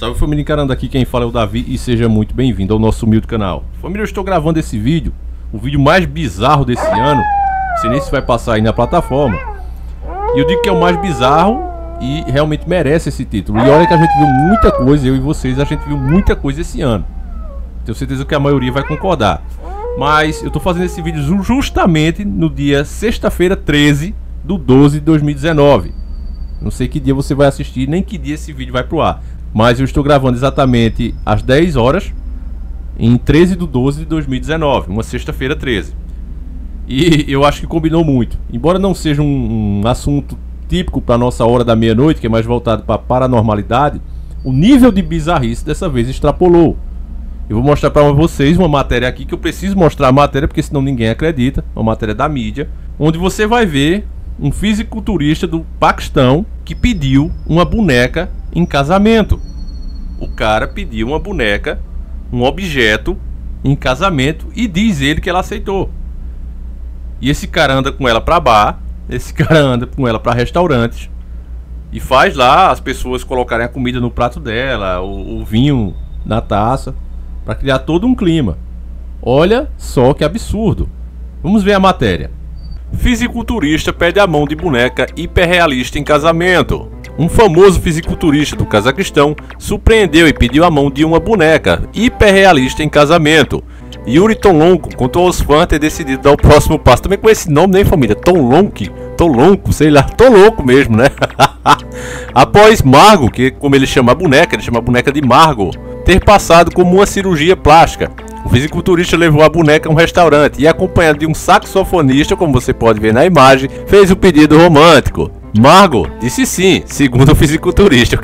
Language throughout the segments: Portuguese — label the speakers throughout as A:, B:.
A: Salve família encarando, aqui quem fala é o Davi e seja muito bem-vindo ao nosso humilde canal. Família, eu estou gravando esse vídeo, o vídeo mais bizarro desse ano. Não sei nem se vai passar aí na plataforma. E eu digo que é o mais bizarro e realmente merece esse título. E olha que a gente viu muita coisa, eu e vocês, a gente viu muita coisa esse ano. Tenho certeza que a maioria vai concordar. Mas eu estou fazendo esse vídeo justamente no dia sexta-feira 13/12 de 2019. Não sei que dia você vai assistir, nem que dia esse vídeo vai pro ar. Mas eu estou gravando exatamente às 10 horas, em 13/12 de 2019, uma sexta-feira 13. E eu acho que combinou muito. Embora não seja um assunto típico para nossa hora da meia-noite, que é mais voltado para paranormalidade, o nível de bizarrice dessa vez extrapolou. Eu vou mostrar para vocês uma matéria aqui, que eu preciso mostrar a matéria, porque senão ninguém acredita. Uma matéria da mídia, onde você vai ver um fisiculturista do Paquistão que pediu uma boneca em casamento. O cara pediu uma boneca, um objeto em casamento, e diz ele que ela aceitou. E esse cara anda com ela pra bar, esse cara anda com ela pra restaurantes e faz lá as pessoas colocarem a comida no prato dela, o vinho na taça, para criar todo um clima. Olha só que absurdo. Vamos ver a matéria. Fisiculturista pede a mão de boneca hiperrealista em casamento. Um famoso fisiculturista do Cazaquistão surpreendeu e pediu a mão de uma boneca hiperrealista em casamento. Yuri Tolonko contou aos fãs ter decidido dar o próximo passo. Também com esse nome, né, família? Tolonko, sei lá, tô louco mesmo, né? Após Margot, que como ele chama a boneca, ele chama a boneca de Margot, ter passado como uma cirurgia plástica, o fisiculturista levou a boneca a um restaurante e, acompanhado de um saxofonista, como você pode ver na imagem, fez o pedido romântico. Margot disse sim, segundo o fisiculturista.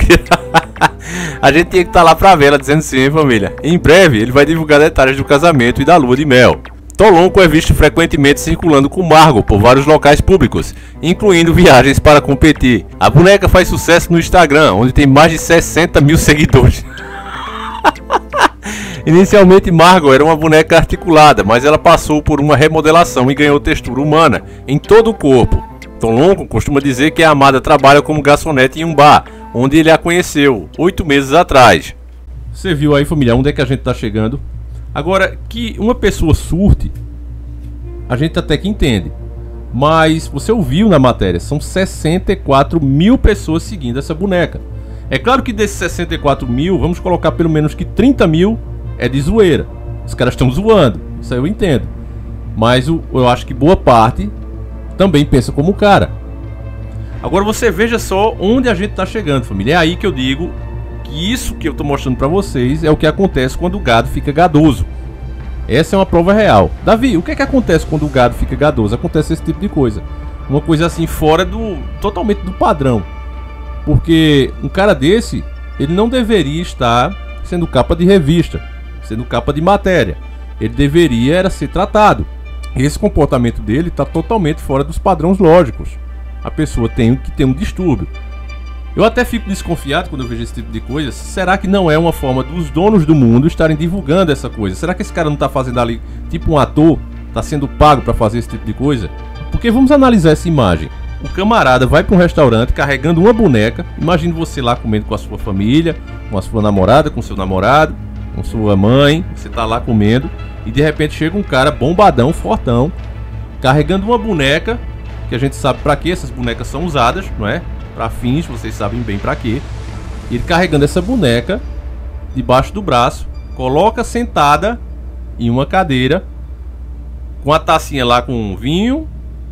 A: A gente tinha que estar lá pra ver ela dizendo sim, família. Em breve ele vai divulgar detalhes do casamento e da lua de mel. Tolonko é visto frequentemente circulando com Margot por vários locais públicos, incluindo viagens para competir. A boneca faz sucesso no Instagram, onde tem mais de 60 mil seguidores. Inicialmente Margot era uma boneca articulada, mas ela passou por uma remodelação e ganhou textura humana em todo o corpo. Tolonko costuma dizer que a amada trabalha como garçonete em um bar, onde ele a conheceu 8 meses atrás. Você viu aí, família, onde é que a gente tá chegando? Agora, que uma pessoa surte, a gente até que entende. Mas você ouviu na matéria, são 64 mil pessoas seguindo essa boneca. É claro que desses 64 mil, vamos colocar pelo menos que 30 mil é de zoeira. Os caras estão zoando, isso aí eu entendo. Mas eu acho que boa parte também pensa como o cara. Agora você veja só onde a gente tá chegando, família. É aí que eu digo que isso que eu tô mostrando pra vocês é o que acontece quando o gado fica gadoso. Essa é uma prova real. Davi, o que é que acontece quando o gado fica gadoso? Acontece esse tipo de coisa. Uma coisa assim fora totalmente do padrão. Porque um cara desse, ele não deveria estar sendo capa de revista, sendo capa de matéria. Ele deveria era ser tratado. Esse comportamento dele está totalmente fora dos padrões lógicos. A pessoa tem que ter um distúrbio. Eu até fico desconfiado quando eu vejo esse tipo de coisa. Será que não é uma forma dos donos do mundo estarem divulgando essa coisa? Será que esse cara não está fazendo ali, tipo um ator, está sendo pago para fazer esse tipo de coisa? Porque vamos analisar essa imagem. O camarada vai para um restaurante carregando uma boneca. Imagine você lá comendo com a sua família, com a sua namorada, com seu namorado, com sua mãe. Você está lá comendo e de repente chega um cara bombadão, fortão, carregando uma boneca, que a gente sabe para que essas bonecas são usadas, não é? Para fins, vocês sabem bem para quê. Ele carregando essa boneca debaixo do braço, coloca sentada em uma cadeira, com a tacinha lá com vinho,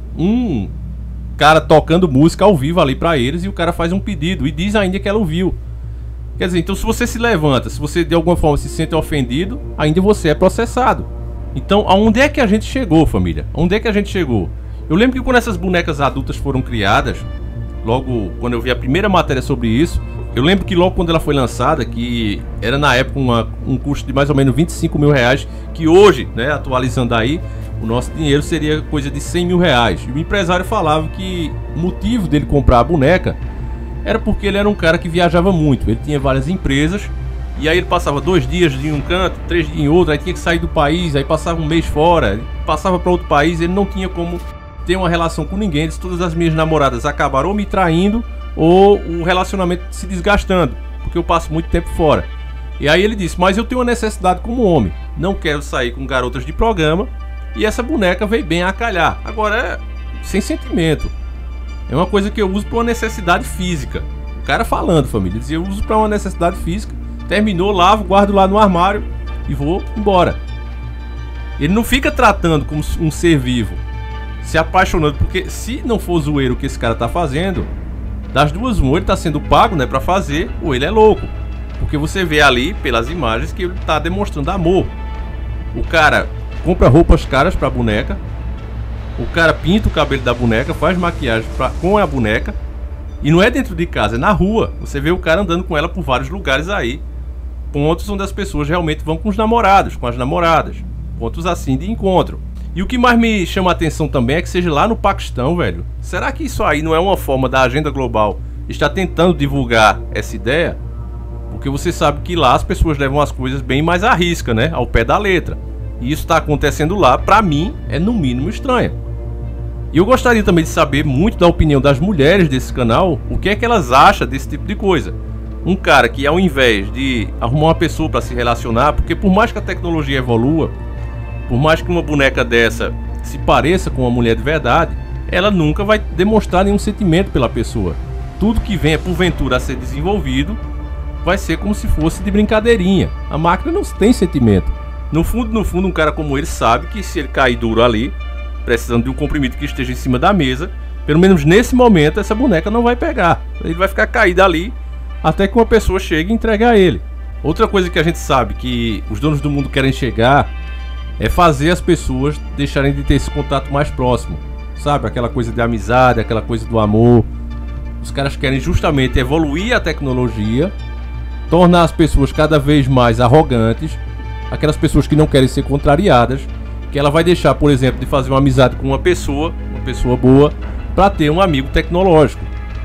A: um cara tocando música ao vivo ali para eles, e o cara faz um pedido e diz ainda que ela ouviu. Quer dizer, então se você se levanta, se você de alguma forma se sente ofendido, ainda você é processado. Então aonde é que a gente chegou, família? Onde é que a gente chegou? Eu lembro que quando essas bonecas adultas foram criadas, logo quando eu vi a primeira matéria sobre isso, eu lembro que logo quando ela foi lançada, que era na época um custo de mais ou menos 25 mil reais, que hoje, né, atualizando aí, o nosso dinheiro seria coisa de 100 mil reais. E o empresário falava que o motivo dele comprar a boneca era porque ele era um cara que viajava muito. Ele tinha várias empresas e aí ele passava 2 dias em um canto, 3 dias em outro, aí tinha que sair do país, aí passava um mês fora, passava para outro país, ele não tinha como ter uma relação com ninguém. Todas as minhas namoradas acabaram ou me traindo ou o relacionamento se desgastando. porque eu passo muito tempo fora. E aí ele disse, mas eu tenho uma necessidade como homem, não quero sair com garotas de programa, e essa boneca veio bem a calhar. Agora, sem sentimento. É uma coisa que eu uso para uma necessidade física. O cara falando, família, dizia, eu uso para uma necessidade física, terminou, lavo, guardo lá no armário e vou embora. Ele não fica tratando como um ser vivo, se apaixonando, porque se não for zoeiro o que esse cara tá fazendo, das duas uma, ele tá sendo pago, né, pra fazer, ou ele é louco. Porque você vê ali, pelas imagens, que ele tá demonstrando amor. O cara compra roupas caras pra boneca, o cara pinta o cabelo da boneca, faz maquiagem com a boneca, e não é dentro de casa, é na rua. Você vê o cara andando com ela por vários lugares aí, pontos onde as pessoas realmente vão com os namorados, com as namoradas, pontos assim de encontro. E o que mais me chama a atenção também é que seja lá no Paquistão, velho. Será que isso aí não é uma forma da agenda global estar tentando divulgar essa ideia? Porque você sabe que lá as pessoas levam as coisas bem mais à risca, né? Ao pé da letra. E isso está acontecendo lá, pra mim, é no mínimo estranho. E eu gostaria também de saber muito da opinião das mulheres desse canal, o que é que elas acham desse tipo de coisa. Um cara que, ao invés de arrumar uma pessoa para se relacionar, porque por mais que a tecnologia evolua, por mais que uma boneca dessa se pareça com uma mulher de verdade, ela nunca vai demonstrar nenhum sentimento pela pessoa. Tudo que venha porventura a ser desenvolvido vai ser como se fosse de brincadeirinha. A máquina não tem sentimento. No fundo, um cara como ele sabe que se ele cair duro ali, precisando de um comprimido que esteja em cima da mesa, pelo menos nesse momento essa boneca não vai pegar. Ele vai ficar caído ali até que uma pessoa chegue e entregue a ele. Outra coisa que a gente sabe que os donos do mundo querem chegar é fazer as pessoas deixarem de ter esse contato mais próximo, sabe? Aquela coisa de amizade, aquela coisa do amor. Os caras querem justamente evoluir a tecnologia, tornar as pessoas cada vez mais arrogantes, aquelas pessoas que não querem ser contrariadas, que ela vai deixar, por exemplo, de fazer uma amizade com uma pessoa boa, para ter um amigo tecnológico.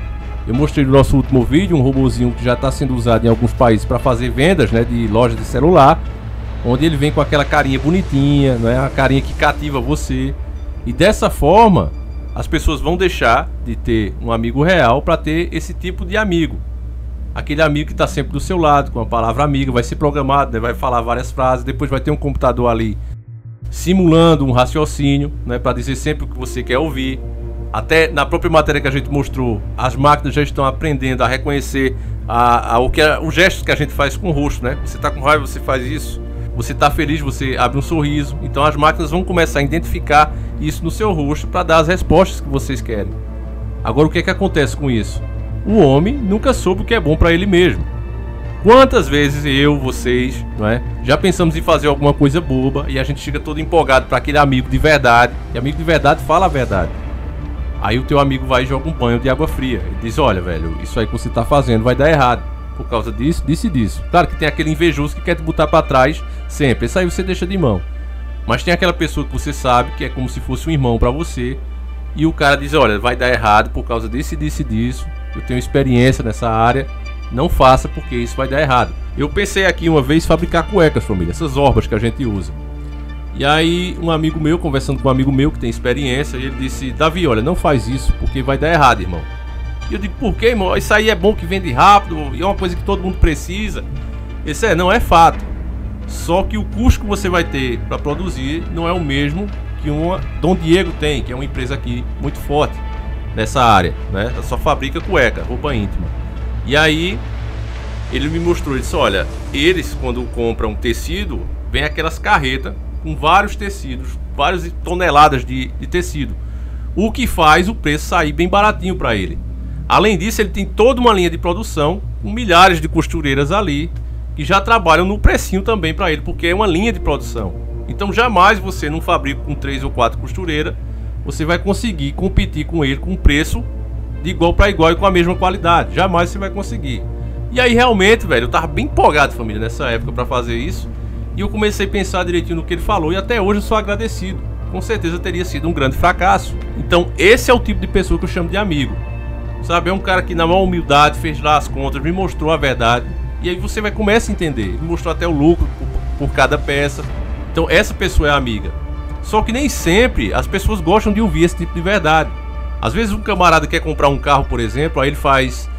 A: Eu mostrei no nosso último vídeo um robozinho que já está sendo usado em alguns países para fazer vendas, né, de lojas de celular, onde ele vem com aquela carinha bonitinha, não é? A carinha que cativa você. E dessa forma, as pessoas vão deixar de ter um amigo real para ter esse tipo de amigo. Aquele amigo que está sempre do seu lado, com a palavra amiga, vai ser programado, né? Vai falar várias frases, depois vai ter um computador ali simulando um raciocínio, né? Para dizer sempre o que você quer ouvir. Até na própria matéria que a gente mostrou, as máquinas já estão aprendendo a reconhecer os gestos que a gente faz com o rosto, né? Você está com raiva, você faz isso. Você está feliz, você abre um sorriso. Então as máquinas vão começar a identificar isso no seu rosto para dar as respostas que vocês querem. Agora o que é que acontece com isso? O homem nunca soube o que é bom para ele mesmo. Quantas vezes eu, vocês, não é? Já pensamos em fazer alguma coisa boba e a gente fica todo empolgado para aquele amigo de verdade. E amigo de verdade fala a verdade. Aí o teu amigo vai e joga um banho de água fria. Ele diz, olha velho, isso aí que você está fazendo vai dar errado por causa disso, disso e disso. Claro que tem aquele invejoso que quer te botar para trás sempre. Esse aí você deixa de mão. Mas tem aquela pessoa que você sabe que é como se fosse um irmão para você. E o cara diz, olha, vai dar errado por causa disso e disso e disso. Eu tenho experiência nessa área. Não faça porque isso vai dar errado. Eu pensei aqui uma vez fabricar cuecas, família. Essas orbas que a gente usa. E aí um amigo meu, conversando com um amigo meu que tem experiência, ele disse, Davi, olha, não faz isso porque vai dar errado, irmão. E eu digo, por quê, irmão? Isso aí é bom que vende rápido e é uma coisa que todo mundo precisa. Esse não é fato. Só que o custo que você vai ter para produzir não é o mesmo que uma Dom Diego tem, que é uma empresa aqui muito forte nessa área, né? Ela só fabrica cueca, roupa íntima. E aí ele me mostrou, ele disse, olha, eles quando compram tecido, vem aquelas carretas com vários tecidos, várias toneladas de tecido. O que faz o preço sair bem baratinho para ele. Além disso, ele tem toda uma linha de produção com milhares de costureiras ali que já trabalham no precinho também para ele, porque é uma linha de produção. Então jamais você, num fabrico com 3 ou 4 costureiras, você vai conseguir competir com ele com um preço de igual para igual e com a mesma qualidade. Jamais você vai conseguir. E aí realmente, velho, eu tava bem empolgado, família, nessa época para fazer isso. E eu comecei a pensar direitinho no que ele falou e até hoje eu sou agradecido. Com certeza teria sido um grande fracasso. Então esse é o tipo de pessoa que eu chamo de amigo. Sabe, é um cara que na maior humildade fez lá as contas, me mostrou a verdade. E aí você vai começar a entender. Ele mostrou até o lucro por cada peça. Então essa pessoa é amiga. Só que nem sempre as pessoas gostam de ouvir esse tipo de verdade. Às vezes um camarada quer comprar um carro, por exemplo, aí ele faz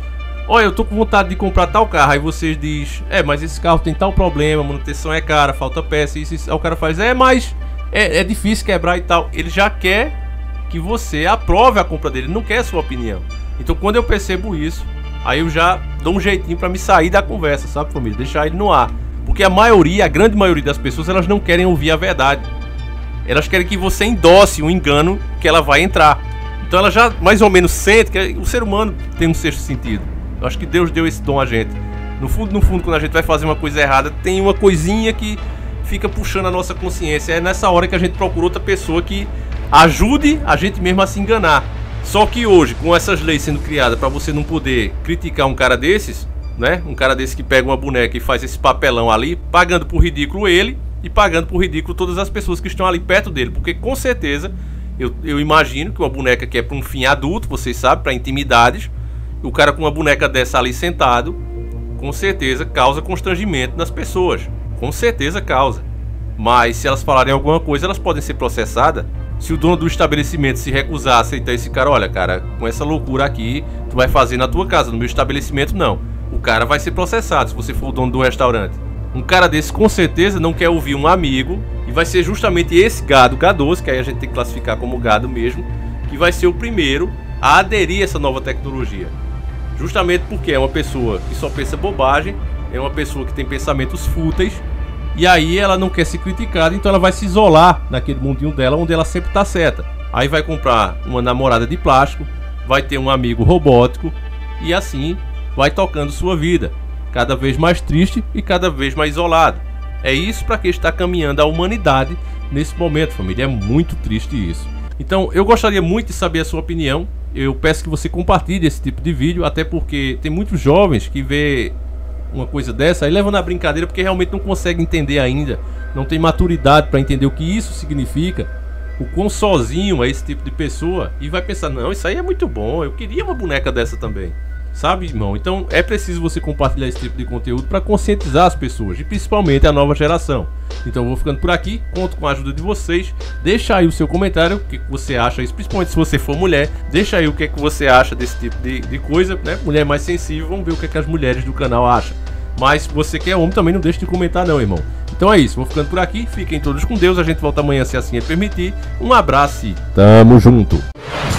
A: olha, eu tô com vontade de comprar tal carro. Aí vocês diz, mas esse carro tem tal problema, manutenção é cara, falta peça, isso. Aí o cara faz, mas é difícil quebrar e tal. Ele já quer que você aprove a compra dele, não quer a sua opinião. Então quando eu percebo isso, aí eu já dou um jeitinho pra me sair da conversa, sabe, família? Deixar ele no ar. Porque a grande maioria das pessoas, elas não querem ouvir a verdade. Elas querem que você endosse o engano que ela vai entrar. Então ela já mais ou menos sente que o ser humano tem um sexto sentido. Eu acho que Deus deu esse dom a gente. No fundo, quando a gente vai fazer uma coisa errada, tem uma coisinha que fica puxando a nossa consciência. É nessa hora que a gente procura outra pessoa que ajude a gente mesmo a se enganar. Só que hoje, com essas leis sendo criadas para você não poder criticar um cara desses, né? Um cara desse que pega uma boneca e faz esse papelão ali, pagando por ridículo ele e pagando por ridículo todas as pessoas que estão ali perto dele. Porque com certeza, eu imagino que uma boneca que é para um fim adulto, vocês sabem, para intimidades, o cara com uma boneca dessa ali sentado, com certeza causa constrangimento nas pessoas. Com certeza causa. Mas se elas falarem alguma coisa, elas podem ser processadas. Se o dono do estabelecimento se recusar a aceitar esse cara, olha, cara, com essa loucura aqui, tu vai fazer na tua casa, no meu estabelecimento não. O cara vai ser processado se você for o dono do restaurante. Um cara desse com certeza não quer ouvir um amigo, e vai ser justamente esse gado gadoso, que aí a gente tem que classificar como gado mesmo, que vai ser o primeiro a aderir a essa nova tecnologia. Justamente porque é uma pessoa que só pensa bobagem, é uma pessoa que tem pensamentos fúteis, e aí ela não quer ser criticada, então ela vai se isolar naquele mundinho dela, onde ela sempre tá certa. Aí vai comprar uma namorada de plástico, vai ter um amigo robótico, e assim vai tocando sua vida, cada vez mais triste e cada vez mais isolado. É isso para que está caminhando a humanidade nesse momento, família. É muito triste isso. Então eu gostaria muito de saber a sua opinião. Eu peço que você compartilhe esse tipo de vídeo, até porque tem muitos jovens que vê uma coisa dessa e levam na brincadeira porque realmente não conseguem entender ainda, não tem maturidade para entender o que isso significa, o quão sozinho é esse tipo de pessoa, e vai pensar, não, isso aí é muito bom, eu queria uma boneca dessa também, sabe, irmão? Então é preciso você compartilhar esse tipo de conteúdo para conscientizar as pessoas, e principalmente a nova geração. Então eu vou ficando por aqui, conto com a ajuda de vocês. Deixa aí o seu comentário, o que você acha, principalmente se você for mulher. Deixa aí o que você acha desse tipo de coisa, né? Mulher mais sensível, vamos ver o que as mulheres do canal acham. Mas se você que é homem, também não deixe de comentar não, irmão. Então é isso, vou ficando por aqui, fiquem todos com Deus. A gente volta amanhã se assim é permitir. Um abraço e tamo junto.